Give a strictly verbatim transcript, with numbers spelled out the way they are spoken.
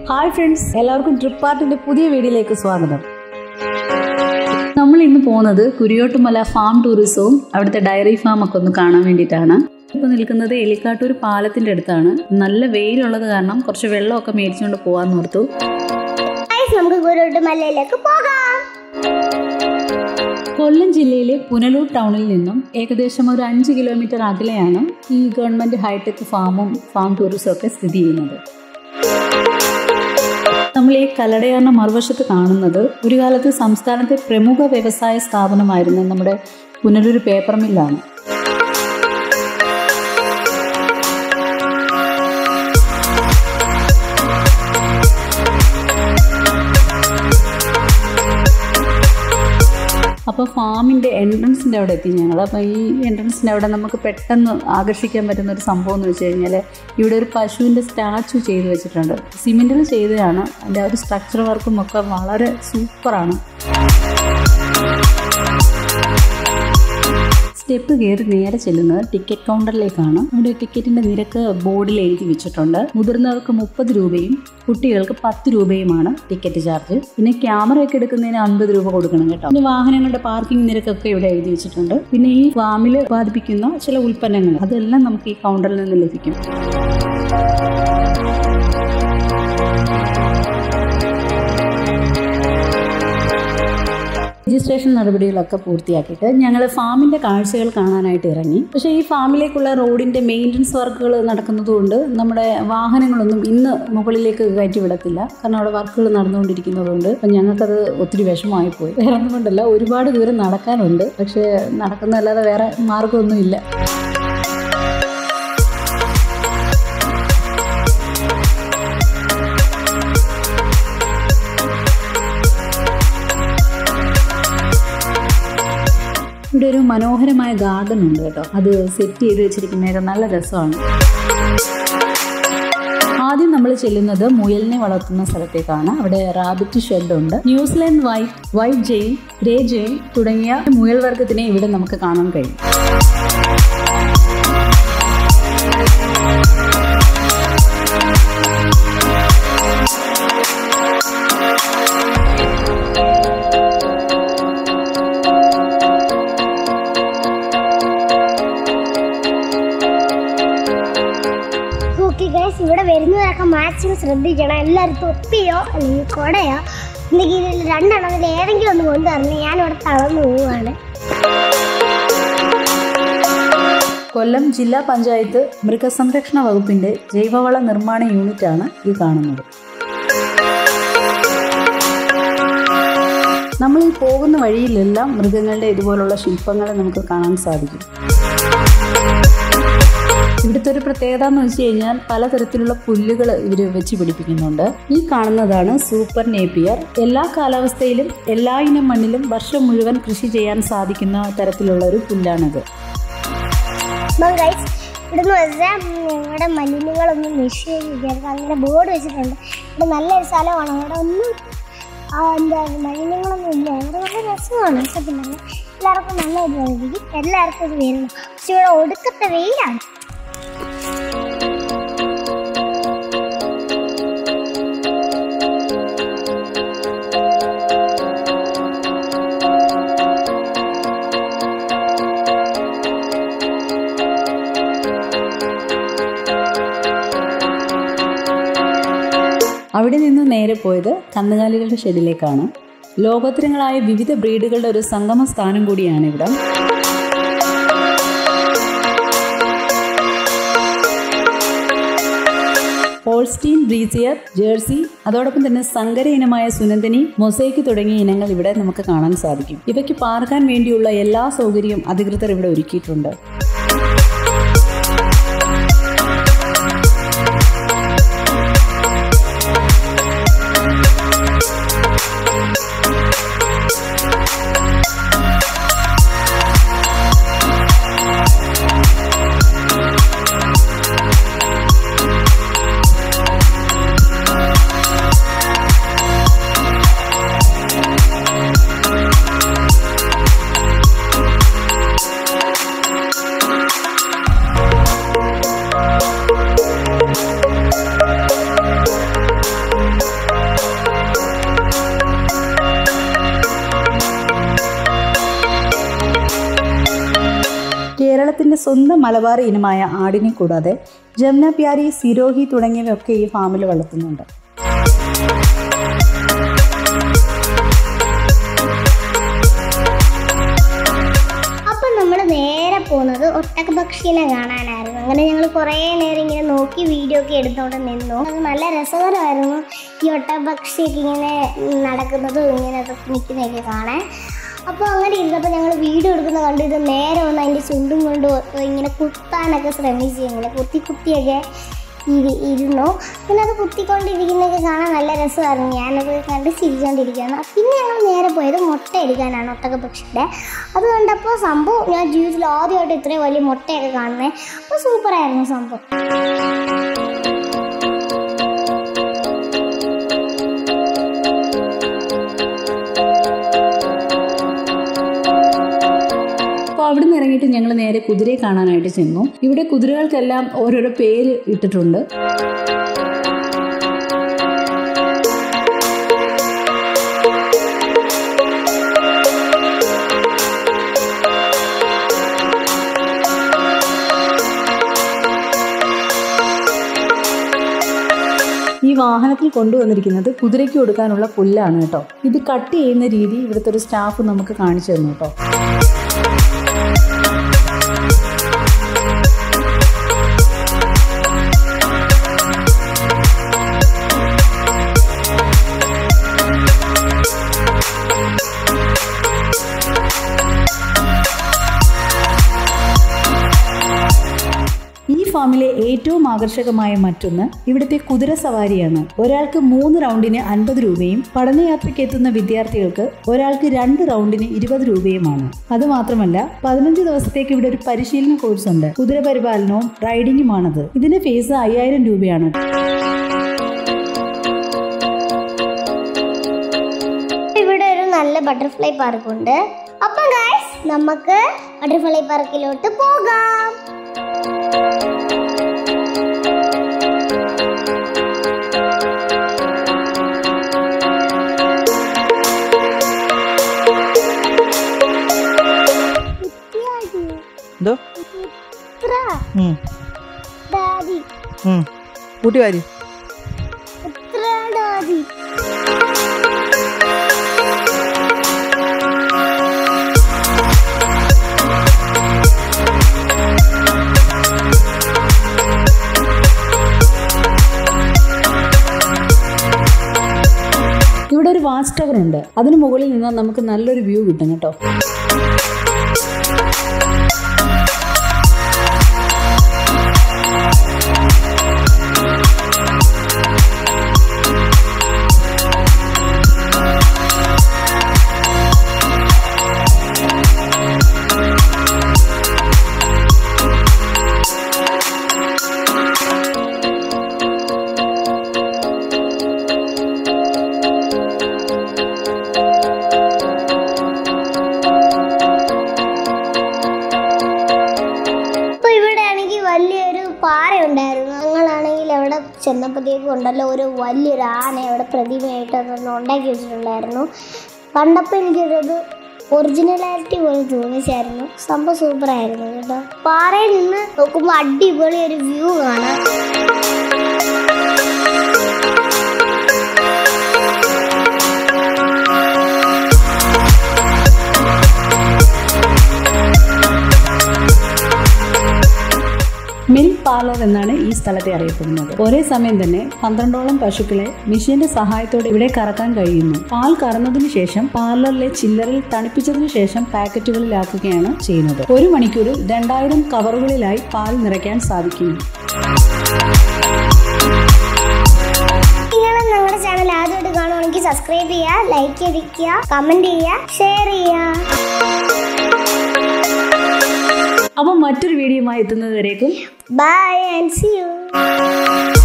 Hi friends, എല്ലാവർക്കും trip ആർട്ടിന്റെ പുതിയ വീഡിയോയിലേക്ക് സ്വാഗതം. നമ്മൾ ഇന്ന് പോകുന്നത് കുരിയോട്ടുമല ഫാം ടൂറിസവും അവിടുത്തെ ഡയറി ഫാം ഒക്കെ ഒന്ന് കാണാൻ വേണ്ടിയിട്ടാണ്. ഇപ്പോൾ നിൽക്കുന്നത് എലിക്കാട്ടൂർ പാലത്തിന്റെ അടുത്താണ്. നല്ല വെയിലുള്ളത് കാരണം കുറച്ച് വെള്ളമൊക്കെ മേടിച്ചുകൊണ്ട് പോകാൻ ഓർത്തു. നമുക്ക് കുരിയോട്ടുമലയിലേക്ക് പോകാം. കൊല്ലം ജില്ലയിലെ പുനലൂർ ടൗണിൽ നിന്നും ഏകദേശം ഒരു അഞ്ച് കിലോമീറ്റർ അകലെയാണ് ഈ ഗവൺമെന്റ് ഹൈടെക് ഫാമും ഫാം ടൂറിസവും ഒക്കെ സ്ഥിതി ചെയ്യുന്നത്. നമ്മൾ ഈ കല്ലടയാറിന്റെ മറുവശത്ത് കാണുന്നത് ഒരു കാലത്ത് സംസ്ഥാനത്തെ പ്രമുഖ വ്യവസായ സ്ഥാപനമായിരുന്ന നമ്മുടെ പുനലൂർ പേപ്പർ മില്ലാണ്. അപ്പോൾ ഫാമിൻ്റെ എൻട്രൻസിൻ്റെ അവിടെ എത്തി ഞങ്ങൾ. അപ്പോൾ ഈ എൻട്രൻസിൻ്റെ അവിടെ നമുക്ക് പെട്ടെന്ന് ആകർഷിക്കാൻ പറ്റുന്ന ഒരു സംഭവം എന്ന് വെച്ച് കഴിഞ്ഞാൽ ഇവിടെ ഒരു പശുവിൻ്റെ സ്റ്റാച്ചു ചെയ്ത് വെച്ചിട്ടുണ്ട്. സിമെൻറ്റിൽ ചെയ്തതാണ്. അതിൻ്റെ ആ ഒരു സ്ട്രക്ചർ വർക്കും ഒക്കെ വളരെ സൂപ്പറാണ്. സ്റ്റെപ്പ് കയറി നേരെ ചെല്ലുന്നത് ടിക്കറ്റ് കൗണ്ടറിലേക്കാണ്. ഇവിടെ ടിക്കറ്റിന്റെ നിരക്ക് ബോർഡിൽ എഴുതി വെച്ചിട്ടുണ്ട്. മുതിർന്നവർക്ക് മുപ്പത് രൂപയും കുട്ടികൾക്ക് പത്ത് രൂപയുമാണ് ടിക്കറ്റ് ചാർജ്. പിന്നെ ക്യാമറയൊക്കെ എടുക്കുന്നതിന് അൻപത് രൂപ കൊടുക്കണം കേട്ടോ. പിന്നെ വാഹനങ്ങളുടെ പാർക്കിംഗ് നിരക്കൊക്കെ ഇവിടെ എഴുതി വെച്ചിട്ടുണ്ട്. പിന്നെ ഈ ഫാമിൽ ഉത്പാദിപ്പിക്കുന്ന ചില ഉൽപ്പന്നങ്ങൾ അതെല്ലാം നമുക്ക് ഈ കൗണ്ടറിൽ നിന്ന് ലഭിക്കും. രജിസ്ട്രേഷൻ നടപടികളൊക്കെ പൂർത്തിയാക്കിയിട്ട് ഞങ്ങൾ ഫാമിൻ്റെ കാഴ്ചകൾ കാണാനായിട്ട് ഇറങ്ങി. പക്ഷേ ഈ ഫാമിലേക്കുള്ള റോഡിൻ്റെ മെയിൻ്റനൻസ് വർക്കുകൾ നടക്കുന്നതുകൊണ്ട് നമ്മുടെ വാഹനങ്ങളൊന്നും ഇന്ന് മുകളിലേക്ക് കയറ്റി വിടത്തില്ല. കാരണം അവിടെ വർക്കുകൾ നടന്നുകൊണ്ടിരിക്കുന്നതുകൊണ്ട് അപ്പം ഞങ്ങൾക്കത് ഒത്തിരി വിഷമമായി പോയി. വേറെ ഒന്നും കൊണ്ടല്ല, ഒരുപാട് ദൂരം നടക്കാനുണ്ട്. പക്ഷേ നടക്കുന്നതല്ലാതെ വേറെ മാർഗമൊന്നുമില്ല. ഇവിടെ ഒരു മനോഹരമായ ഗാർഡൻ ഉണ്ട് കേട്ടോ. അത് സെറ്റ് ചെയ്ത് വെച്ചിരിക്കുന്നതൊക്കെ നല്ല രസമാണ്. ആദ്യം നമ്മൾ ചെല്ലുന്നത് മുയലിനെ വളർത്തുന്ന സ്ഥലത്തേക്കാണ്. അവിടെ റാബിറ്റ് ഷെഡ് ഉണ്ട്. New Zealand white, white giant, grey giant തുടങ്ങിയ മുയൽ വർഗത്തിനെ ഇവിടെ നമുക്ക് കാണാൻ കഴിയും. ഇവിടെ വരുന്നവരൊക്കെ മാക്സിമം ശ്രദ്ധിക്കണം. എല്ലാവരും തൊപ്പിയോ അല്ലെങ്കിൽ കൊടയോ അല്ലെങ്കിൽ ഇതിൽ രണ്ടെണ്ണത്തിൽ ഏതെങ്കിലും ഒന്ന് കൊണ്ടുവരണം. ഞാനിവിടെ തളർന്നു പോവുകയാണ്. കൊല്ലം ജില്ലാ പഞ്ചായത്ത് മൃഗസംരക്ഷണ വകുപ്പിന്റെ ജൈവവള നിർമ്മാണ യൂണിറ്റാണ് ഈ കാണുന്നത്. നമ്മൾ ഈ പോകുന്ന വഴിയിലെല്ലാം മൃഗങ്ങളുടെ ഇതുപോലുള്ള ശില്പങ്ങളെ നമുക്ക് കാണാൻ സാധിക്കും. ഇവിടുത്തെ ഒരു പ്രത്യേകത എന്ന് വെച്ച് കഴിഞ്ഞാൽ പലതരത്തിലുള്ള പുല്ലുകൾ ഇവർ വെച്ച് പിടിപ്പിക്കുന്നുണ്ട്. ഈ കാണുന്നതാണ് സൂപ്പർ നേപ്പിയർ. എല്ലാ കാലാവസ്ഥയിലും എല്ലാ ഇനം മണ്ണിലും വർഷം മുഴുവൻ കൃഷി ചെയ്യാൻ സാധിക്കുന്ന തരത്തിലുള്ള ഒരു പുല്ലാണിത്. ഇവിടെന്ന് വെച്ചാൽ ഇവിടെ മലിനങ്ങളൊന്നും നിക്ഷേപിക്കരുത് അങ്ങനെ ബോർഡ് വെച്ചിട്ടുണ്ട്. ഇവിടെ നല്ലൊരു സ്ഥലമാണ്. അവിടെ ഒന്നും എന്താ മലിനങ്ങളൊന്നും ഇല്ല. ഇവിടെ നല്ല രസമാണ്. സത്യം പറഞ്ഞാൽ എല്ലാവർക്കും നല്ല ഇതായിരിക്കും. എല്ലാവർക്കും ഇത് വരണം. പക്ഷെ ഇവിടെ ഒടുക്കത്തെ വെയിലാണ്. അവിടെ നിന്ന് നേരെ പോയത് കന്നുകാലികളുടെ ഷെഡിലേക്കാണ്. ലോകോത്തരങ്ങളായ വിവിധ ബ്രീഡുകളുടെ ഒരു സംഗമ സ്ഥാനം കൂടിയാണ് ഇവിടെ. ഹോൾസ്റ്റീൻ, ബ്രീസിയർ, ജേഴ്സി, അതോടൊപ്പം തന്നെ സങ്കര ഇനമായ സുനന്ദനി, മൊസൈക്ക് തുടങ്ങിയ ഇനങ്ങൾ ഇവിടെ നമുക്ക് കാണാൻ സാധിക്കും. ഇവയ്ക്ക് പാർക്കാൻ വേണ്ടിയുള്ള എല്ലാ സൗകര്യവും അധികൃതർ ഇവിടെ ഒരുക്കിയിട്ടുണ്ട്. സ്വന്തം മലബാർ ഇനമായ ആടിനെ കൂടാതെ ജംന പ്യാരി, സിരോഹി തുടങ്ങിയവയൊക്കെ ഈ ഫാമിൽ വളർത്തുന്നുണ്ട്. നേരെ പോകുന്നത് ഒട്ടകപക്ഷീനെ കാണാനായിരുന്നു. അങ്ങനെ ഞങ്ങൾ കുറേ നേരം ഇങ്ങനെ നോക്കി വീഡിയോ ഒക്കെ എടുത്തോണ്ട് നിന്നു. അത് നല്ല രസകരമായിരുന്നു ഈ ഒട്ടകപക്ഷിയൊക്കെ ഇങ്ങനെ നടക്കുന്നതും ഇങ്ങനെ നിൽക്കുന്നതൊക്കെ കാണാൻ. അപ്പോൾ അങ്ങനെ ഇരുന്നപ്പോൾ ഞങ്ങൾ വീഡിയോ എടുക്കുന്ന കണ്ട് ഇത് നേരെ വന്ന് അതിൻ്റെ ചുണ്ടും കൊണ്ട് ഇങ്ങനെ കുത്താനൊക്കെ ശ്രമിച്ചു. ഞങ്ങൾ കുത്തി കുത്തിയൊക്കെ ഇരി ഇരുന്നു പിന്നെ അത് കുത്തിക്കൊണ്ടിരിക്കുന്നതൊക്കെ കാണാൻ നല്ല രസമായിരുന്നു. ഞാനത് കണ്ട് ചിരിച്ചുകൊണ്ടിരിക്കുകയാണ്. പിന്നെ ഞങ്ങൾ നേരെ പോയത് മുട്ട എടുക്കാനാണ് ഒട്ടകപക്ഷിയുടെ. അത് കണ്ടപ്പോൾ സംഭവം ഞാൻ ജീവിതത്തിൽ ആദ്യമായിട്ട് ഇത്രയും വലിയ മുട്ടയൊക്കെ കാണുന്നത്. അപ്പോൾ സൂപ്പറായിരുന്നു സംഭവം. അവിടെ നിന്ന് ഇറങ്ങിയിട്ട് ഞങ്ങൾ നേരെ കുതിരയെ കാണാനായിട്ട് ചെന്നു. ഇവിടെ കുതിരകൾക്കെല്ലാം ഓരോരോ പേര് ഇട്ടിട്ടുണ്ട്. ഈ വാഹനത്തിൽ കൊണ്ടുവന്നിരിക്കുന്നത് കുതിരയ്ക്ക് കൊടുക്കാനുള്ള പുല്ലാണ് കേട്ടോ. ഇത് കട്ട് ചെയ്യുന്ന രീതി ഇവിടുത്തെ ഒരു സ്റ്റാഫ് നമുക്ക് കാണിച്ചു തന്നു കേട്ടോ. ഫാമിലെ ഏറ്റവും ആകർഷകമായ മറ്റൊന്ന് ഇവിടുത്തെ കുതിര സവാരിയാണ്. ഒരാൾക്ക് മൂന്ന് റൗണ്ടിന് അൻപത് രൂപയും പഠനയാത്രയ്ക്ക് എത്തുന്ന വിദ്യാർത്ഥികൾക്ക് ഒരാൾക്ക് രണ്ട് റൗണ്ടിന് ഇരുപത് രൂപയുമാണ്. അതുമാത്രമല്ല പതിനഞ്ച് ദിവസത്തേക്ക് ഇവിടെ ഒരു പരിശീലന കോഴ്സ് ഉണ്ട്. കുതിര പരിപാലനവും റൈഡിങ്ങുമാണത്. ഇതിന്റെ ഫീസ് അയ്യായിരം രൂപയാണ്. ഇവിടെ ഒരു നല്ല ബട്ടർഫ്ലൈ പാർക്കുണ്ട്. അപ്പം ഗൈസ് നമുക്ക് ബട്ടർഫ്ലൈ പാർക്കിലോട്ട് പോകാം. കൂട്ടി വാരി ഇവിടെ ഒരു വാച്ച് ടവർ ഉണ്ട്. അതിന് മുകളിൽ നിന്ന് നമുക്ക് നല്ലൊരു വ്യൂ കിട്ടും കേട്ടോ. പാറയുണ്ടായിരുന്നു. ഞങ്ങളാണെങ്കിൽ അവിടെ ചെന്നപ്പോഴത്തേക്കും ഉണ്ടല്ലോ ഒരു വലിയൊരു ആന അവിടെ പ്രതിമയായിട്ട് അതൊന്ന് ഉണ്ടാക്കി വെച്ചിട്ടുണ്ടായിരുന്നു. കണ്ടപ്പോൾ എനിക്കൊരു ഒറിജിനലാലിറ്റി പോലെ തോന്നിച്ചായിരുന്നു. സംഭവം സൂപ്പറായിരുന്നു കേട്ടോ. പാറയിൽ നിന്ന് നോക്കുമ്പോൾ അടിപൊളി ഒരു വ്യൂ കാണാം. മിൽക്ക് പാർലർ എന്നാണ് ഈ സ്ഥലത്തെ അറിയപ്പെടുന്നത്. ഒരേ സമയം തന്നെ പന്ത്രണ്ടോളം പശുക്കളെ മെഷീന്റെ സഹായത്തോടെ ഇവിടെ കറക്കാൻ കഴിയുന്നു. പാൽ കറന്നതിനു ശേഷം പാർലറിലെ ചില്ലറിൽ തണുപ്പിച്ചതിനു ശേഷം പാക്കറ്റുകളിലാക്കുകയാണ് ചെയ്യുന്നത്. ഒരു മണിക്കൂറിൽ രണ്ടായിരം കവറുകളിലായി പാൽ നിറയ്ക്കാൻ സാധിക്കുന്നു. നിങ്ങൾ ഞങ്ങളുടെ ചാനൽ ആദ്യമായിട്ട് കാണുവാണെങ്കിൽ സബ്സ്ക്രൈബ് ചെയ്യുക, ലൈക്ക് ചെയ്തിരിക്കുക, കമന്റ് ചെയ്യുക, ഷെയർ ചെയ്യുക. അപ്പോൾ മറ്റൊരു വീഡിയോയുമായി എത്തുന്നത് വരേക്കും ബൈ ആൻഡ് സീ യു.